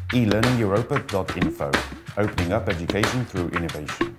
elearningeuropa.info, opening up education through innovation.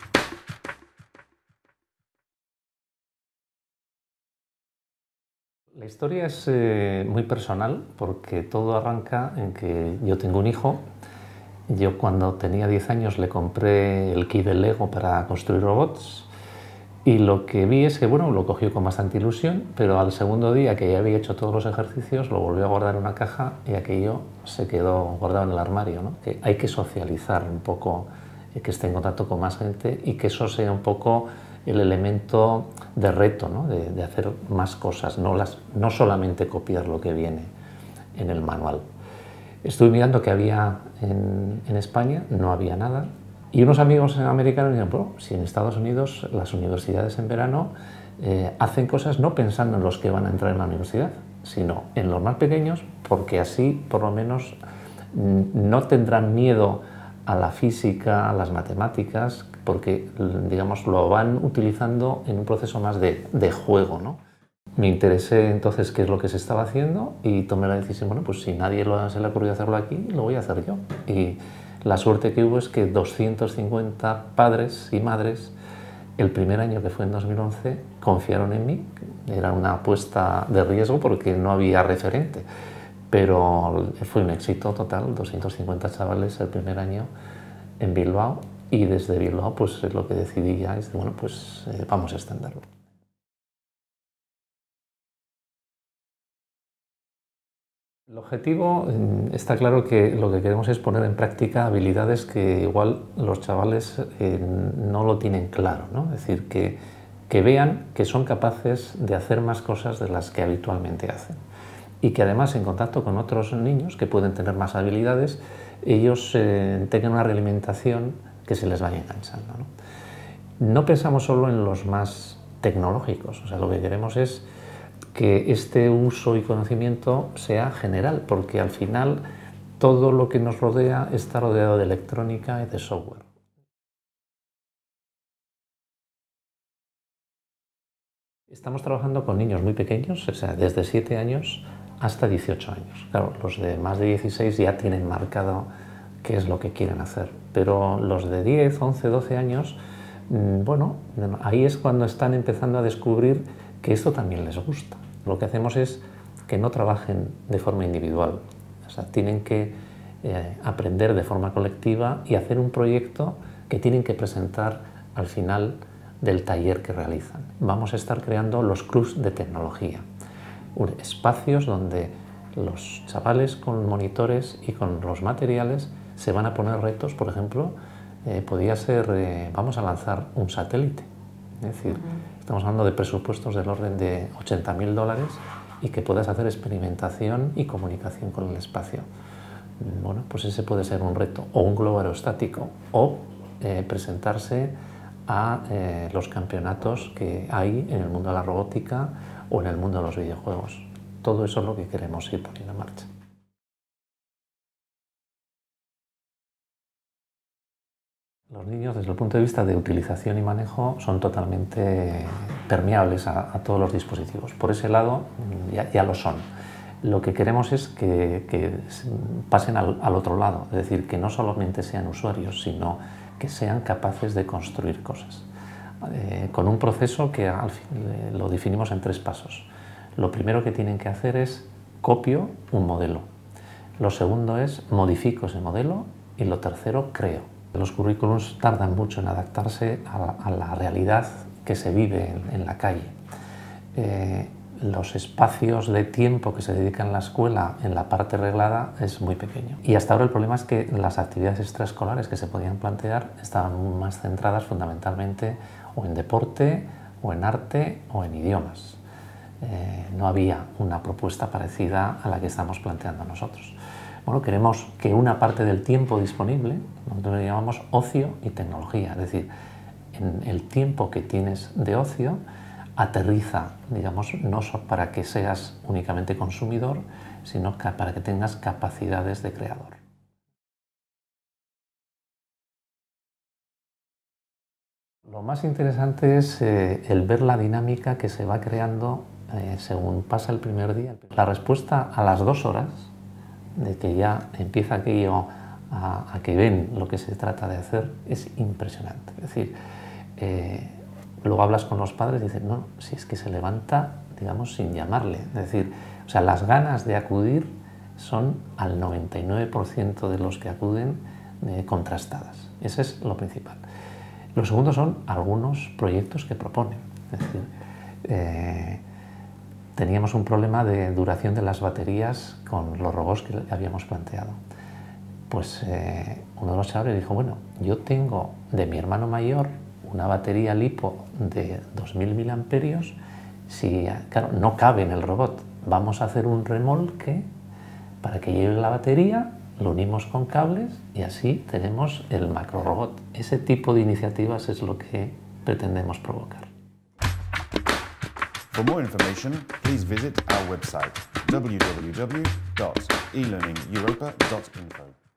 La historia es muy personal porque todo arranca en que yo tengo un hijo. Yo cuando tenía 10 años le compré el kit del Lego para construir robots y lo que vi es que bueno, lo cogió con bastante ilusión, pero al segundo día que ya había hecho todos los ejercicios lo volvió a guardar en una caja y aquello se quedó guardado en el armario, ¿no? Que hay que socializar un poco, que esté en contacto con más gente y que eso sea un poco el elemento de reto, ¿no? de hacer más cosas, no solamente copiar lo que viene en el manual. Estuve mirando que había en España, no había nada, y unos amigos americanos dijeron, bueno, si en Estados Unidos las universidades en verano hacen cosas no pensando en los que van a entrar en la universidad, sino en los más pequeños, porque así por lo menos no tendrán miedo a la física, a las matemáticas, porque digamos, lo van utilizando en un proceso más de juego, ¿no? Me interesé entonces qué es lo que se estaba haciendo y tomé la decisión, bueno, pues si nadie se le ha ocurrido hacerlo aquí, lo voy a hacer yo. Y la suerte que hubo es que 250 padres y madres, el primer año que fue en 2011, confiaron en mí. Era una apuesta de riesgo porque no había referente, pero fue un éxito total, 250 chavales el primer año en Bilbao, y desde Bilbao pues lo que decidí ya es, bueno, pues vamos a extenderlo. El objetivo está claro que lo que queremos es poner en práctica habilidades que igual los chavales no lo tienen claro, ¿no? Es decir, que vean que son capaces de hacer más cosas de las que habitualmente hacen y que además en contacto con otros niños que pueden tener más habilidades, ellos tengan una realimentación que se les vaya enganchando, ¿no? No pensamos solo en los más tecnológicos, o sea, lo que queremos es que este uso y conocimiento sea general, porque al final todo lo que nos rodea está rodeado de electrónica y de software. Estamos trabajando con niños muy pequeños, o sea, desde 7 años hasta 18 años. Claro, los de más de 16 ya tienen marcado qué es lo que quieren hacer, pero los de 10, 11, 12 años, bueno, ahí es cuando están empezando a descubrir que esto también les gusta. Lo que hacemos es que no trabajen de forma individual, o sea, tienen que aprender de forma colectiva y hacer un proyecto que tienen que presentar al final del taller que realizan. Vamos a estar creando los clubs de tecnología, espacios donde los chavales con monitores y con los materiales se van a poner retos. Por ejemplo, podría ser, vamos a lanzar un satélite, es decir, estamos hablando de presupuestos del orden de $80.000 y que puedas hacer experimentación y comunicación con el espacio. Bueno, pues ese puede ser un reto, o un globo aerostático, o presentarse a los campeonatos que hay en el mundo de la robótica o en el mundo de los videojuegos. Todo eso es lo que queremos ir poniendo en marcha. Los niños, desde el punto de vista de utilización y manejo, son totalmente permeables a todos los dispositivos. Por ese lado, ya lo son. Lo que queremos es que pasen al otro lado, es decir, que no solamente sean usuarios, sino que sean capaces de construir cosas. Con un proceso que al fin, lo definimos en 3 pasos. Lo primero que tienen que hacer es copio un modelo. Lo segundo es modifico ese modelo y lo tercero creo. Los currículums tardan mucho en adaptarse a la realidad que se vive en la calle. Los espacios de tiempo que se dedican en la escuela en la parte reglada es muy pequeño. Y hasta ahora el problema es que las actividades extraescolares que se podían plantear estaban más centradas fundamentalmente o en deporte, o en arte, o en idiomas. No había una propuesta parecida a la que estamos planteando nosotros. Bueno, queremos que una parte del tiempo disponible, nosotros le llamamos ocio y tecnología, es decir, en el tiempo que tienes de ocio, aterriza, digamos, no para que seas únicamente consumidor, sino para que tengas capacidades de creador. Lo más interesante es el ver la dinámica que se va creando según pasa el primer día. La respuesta a las 2 horas, de que ya empieza aquello a que ven lo que se trata de hacer es impresionante. Es decir, luego hablas con los padres y dicen, no, si es que se levanta, digamos, sin llamarle. Es decir, o sea, las ganas de acudir son al 99% de los que acuden contrastadas. Ese es lo principal. Lo segundo son algunos proyectos que proponen. Es decir, teníamos un problema de duración de las baterías con los robots que habíamos planteado. Pues uno de los chavales dijo, bueno, yo tengo de mi hermano mayor una batería LiPo de 2000 miliamperios, si claro, no cabe en el robot, vamos a hacer un remolque para que lleve la batería, lo unimos con cables y así tenemos el macro robot. Ese tipo de iniciativas es lo que pretendemos provocar. For more information, please visit our website www.elearningeuropa.info.